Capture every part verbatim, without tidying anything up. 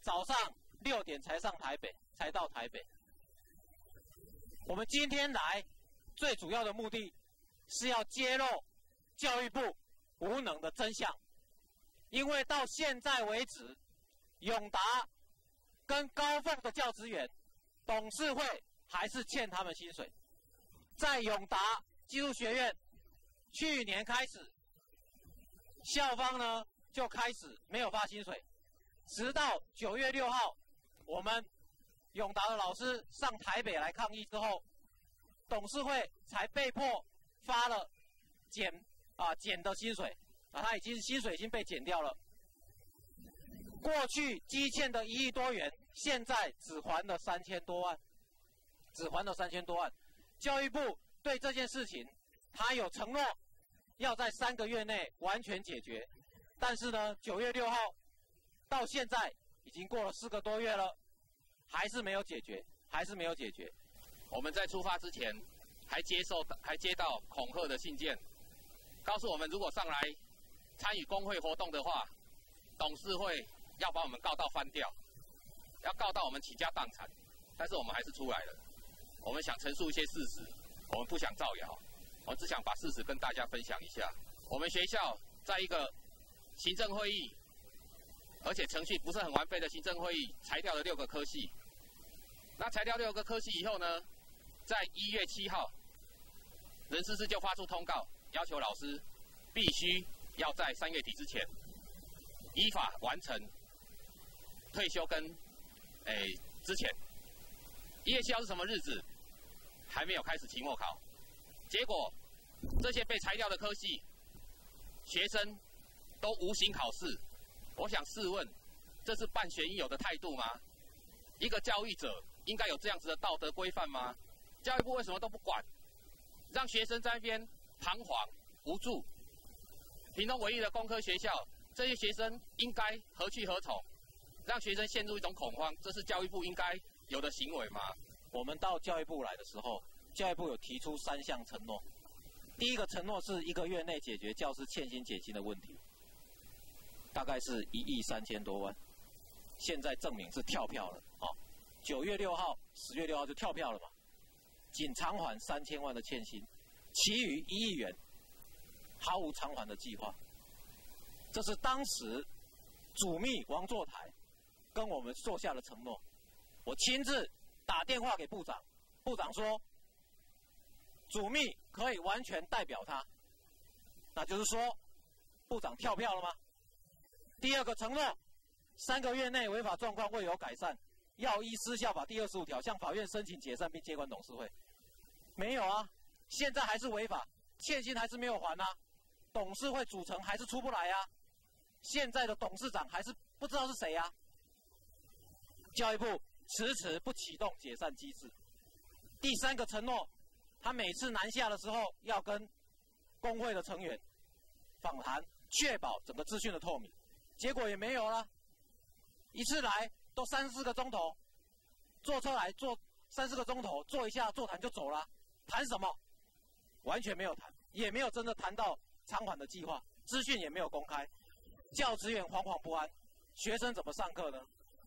早上六点才上台北，才到台北。我们今天来最主要的目的是要揭露教育部无能的真相，因为到现在为止，永达跟高凤的教职员董事会还是欠他们薪水。在永达技术学院，去年开始，校方呢就开始没有发薪水，直到九月六号，我们永达的老师上台北来抗议之后，董事会才被迫发了减啊减的薪水啊，他已经薪水已经被减掉了。过去积欠的一亿多元，现在只还了三千多万，只还了三千多万。教育部对这件事情，他有承诺要在三个月内完全解决，但是呢，九月六号到现在已经过了四个多月了，还是没有解决，还是没有解决。 我们在出发之前，还接受还接到恐吓的信件，告诉我们如果上来参与工会活动的话，董事会要把我们告到翻掉，要告到我们倾家荡产。但是我们还是出来了，我们想陈述一些事实，我们不想造谣，我只想把事实跟大家分享一下。我们学校在一个行政会议，而且程序不是很完备的行政会议，裁掉了六个科系。那裁掉六个科系以后呢，在一月七号，人事室就发出通告，要求老师必须要在三月底之前依法完成退休跟诶之前。一月七号是什么日子？还没有开始期末考。结果这些被裁掉的科系，学生都无形考试。我想试问，这是办学应有的态度吗？一个教育者应该有这样子的道德规范吗？教育部为什么都不管，让学生在那边彷徨无助？屏东唯一的工科学校，这些学生应该何去何从？让学生陷入一种恐慌，这是教育部应该有的行为吗？ 我们到教育部来的时候，教育部有提出三项承诺。第一个承诺是一个月内解决教师欠薪减薪的问题，大概是一亿三千多万。现在证明是跳票了啊！九月六号、十月六号就跳票了嘛，仅偿还三千万的欠薪，其余一亿元毫无偿还的计划。这是当时主秘王作台跟我们做下的承诺。我亲自打电话给部长，部长说，主秘可以完全代表他，那就是说，部长跳票了吗？第二个承诺，三个月内违法状况未有改善，要依私校法第二十五条向法院申请解散并接管董事会。没有啊，现在还是违法，欠薪还是没有还啊，董事会组成还是出不来啊，现在的董事长还是不知道是谁啊。教育部迟迟不启动解散机制。第三个承诺，他每次南下的时候要跟工会的成员访谈，确保整个资讯的透明，结果也没有了。一次来都三四个钟头，坐车来坐三四个钟头，坐一下座谈就走了，谈什么？完全没有谈，也没有真的谈到偿还的计划，资讯也没有公开，教职员惶惶不安，学生怎么上课呢？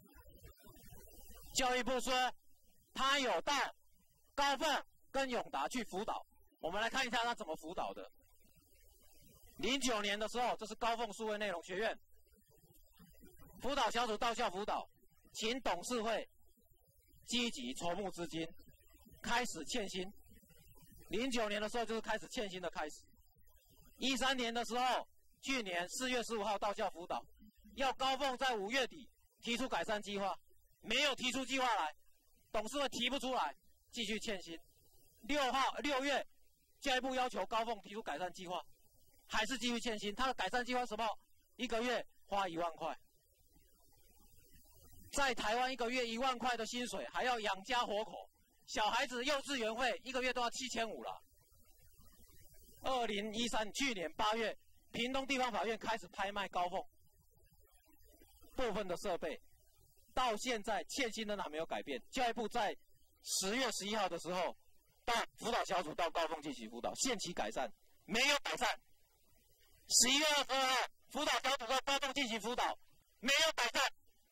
教育部说他有到高凤跟永达去辅导，我们来看一下他怎么辅导的。零九年的时候，这是高凤数位内容学院辅导小组到校辅导，请董事会积极筹募资金，开始欠薪。零九年的时候就是开始欠薪的开始。一三年的时候，去年四月十五号到校辅导，要高凤在五月底提出改善计划，没有提出计划来，董事会提不出来，继续欠薪。六号六月，教育部要求高凤提出改善计划，还是继续欠薪。他的改善计划是什么？一个月花一万块。在台湾一个月一万块的薪水，还要养家活口，小孩子幼稚园费一个月都要七千五了。二零一三去年八月，屏东地方法院开始拍卖高凤部分的设备，到现在欠薪仍然没有改变。教育部在十月十一号的时候，到辅导小组到高凤进行辅导，限期改善，没有改善。十一月二十二号，辅导小组到高凤进行辅导，没有改善。还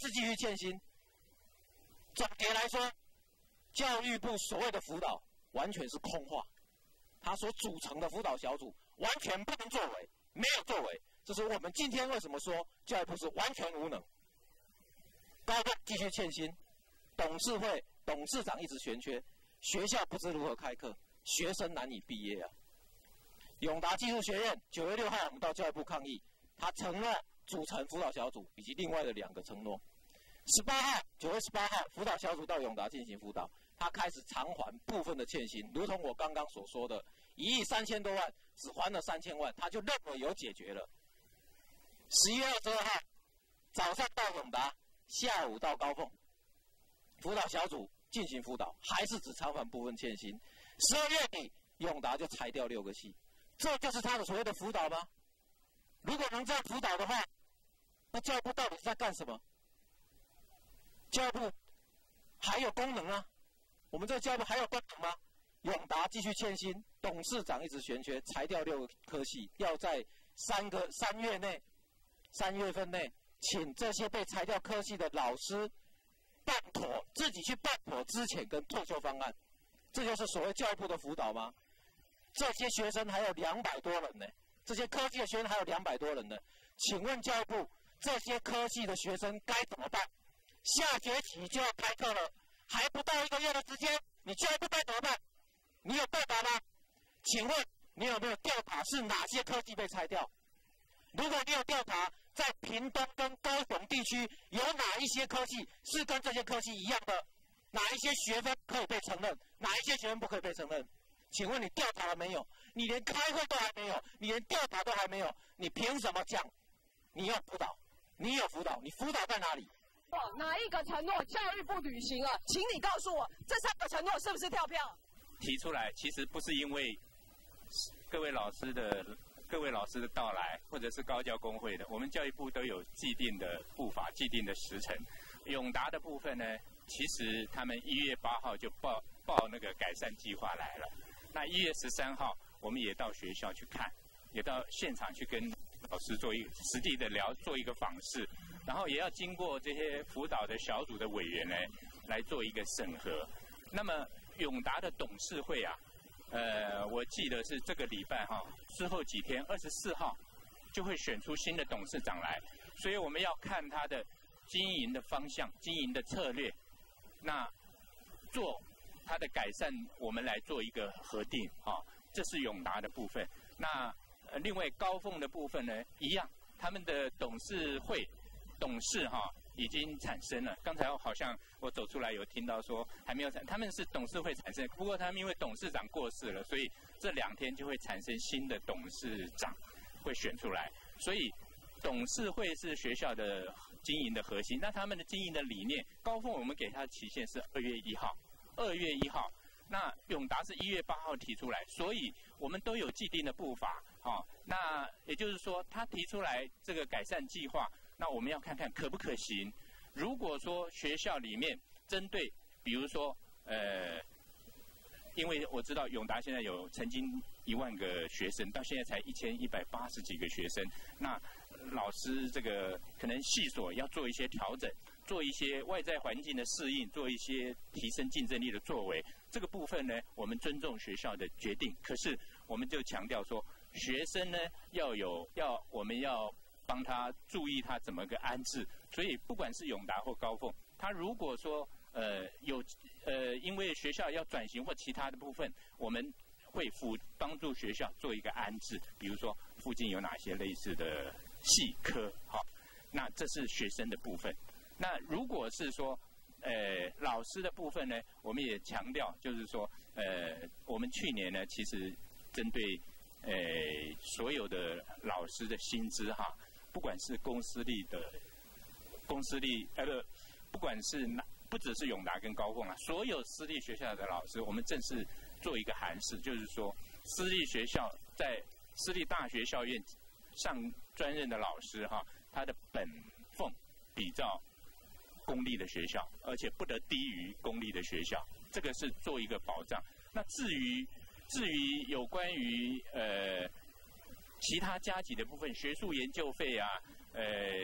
是继续欠薪。总结来说，教育部所谓的辅导完全是空话，他所组成的辅导小组完全不能作为，没有作为。这是我们今天为什么说教育部是完全无能。高中继续欠薪，董事会董事长一直悬缺，学校不知如何开课，学生难以毕业啊。永达技术学院九月六号我们到教育部抗议，他承诺组成辅导小组以及另外的两个承诺。十八号，九月十八号，辅导小组到永达进行辅导，他开始偿还部分的欠薪，如同我刚刚所说的，一亿三千多万只还了三千万，他就认为有解决了。十一月二十二号，早上到永达，下午到高凤，辅导小组进行辅导，还是只偿还部分欠薪。十二月底，永达就裁掉六个系，这就是他的所谓的辅导吗？如果能这样辅导的话，那教育部到底在干什么？教育部还有功能啊？我们这个教育部还有功能吗？永达继续欠薪，董事长一直悬缺，裁掉六个科系，要在三个三月内、三月份内，请这些被裁掉科系的老师办妥，自己去办妥资遣跟退休方案，这就是所谓教育部的辅导吗？这些学生还有两百多人呢，这些科系的学生还有两百多人呢，请问教育部这些科系的学生该怎么办？下学期就要开课了，还不到一个月的时间，你教育部该怎么办？你有办法吗？请问你有没有调查是哪些科系被拆掉？如果你有调查，在屏东跟高雄地区有哪一些科系是跟这些科系一样的？哪一些学分可以被承认？哪一些学分不可以被承认？请问你调查了没有？你连开会都还没有，你连调查都还没有，你凭什么讲你要辅导？你有辅导，你辅导在哪里？ 哪一个承诺教育部履行了？请你告诉我，这三个承诺是不是跳票？ 提出来其实不是因为各位老师的各位老师的到来，或者是高教工会的，我们教育部都有既定的步伐、既定的时程。永达的部分呢，其实他们一月八号就报报那个改善计划来了。那一月十三号，我们也到学校去看，也到现场去跟老师做一实际的聊，做一个访视，然后也要经过这些辅导的小组的委员呢来做一个审核。那么永达的董事会啊，呃，我记得是这个礼拜哈，之后几天，二十四号就会选出新的董事长来，所以我们要看他的经营的方向、经营的策略，那做它的改善，我们来做一个核定啊，这是永达的部分。那呃，另外高凤的部分呢，一样，他们的董事会董事哈、啊、已经产生了。刚才好像我走出来有听到说还没有产，他们是董事会产生，不过他们因为董事长过世了，所以这两天就会产生新的董事长会选出来，所以董事会是学校的经营的核心。那他们的经营的理念，高凤我们给他的期限是二月一号，二月一号。那永达是一月八号提出来，所以我们都有既定的步伐。好、哦，那也就是说，他提出来这个改善计划，那我们要看看可不可行。如果说学校里面针对，比如说，呃，因为我知道永达现在有曾经一万个学生，到现在才一千一百八十几个学生，那老师这个可能系所要做一些调整，做一些外在环境的适应，做一些提升竞争力的作为。这个部分呢，我们尊重学校的决定，可是我们就强调说，学生呢要有要我们要帮他注意他怎么个安置。所以不管是永达或高凤，他如果说呃有呃因为学校要转型或其他的部分，我们会辅帮助学校做一个安置，比如说附近有哪些类似的系科，好，那这是学生的部分。那如果是说呃，老师的部分呢，我们也强调，就是说，呃，我们去年呢，其实针对呃所有的老师的薪资哈，不管是公私立的，公私立呃不，不管是哪，不只是永达跟高凤啊，所有私立学校的老师，我们正式做一个函释，就是说，私立学校在私立大学校院上专任的老师哈，他的本俸比照公立的学校，而且不得低于公立的学校，这个是做一个保障。那至于至于有关于呃其他加给的部分，学术研究费啊，呃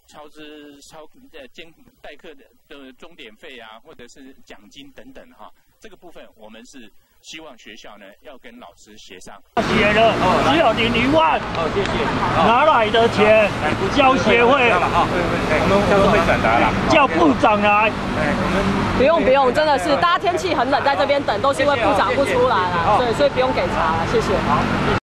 超支超呃兼代课的的钟点费啊，或者是奖金等等哈，这个部分我们是希望学校呢要跟老师协商。 写了只有领一万，哦谢谢，哪来的钱？教协会， 我们交通会转达了， 叫部长来。 不用不用，真的是大家天气很冷，在这边等都是因为部长不出来啦，对，所以不用给查了，谢谢。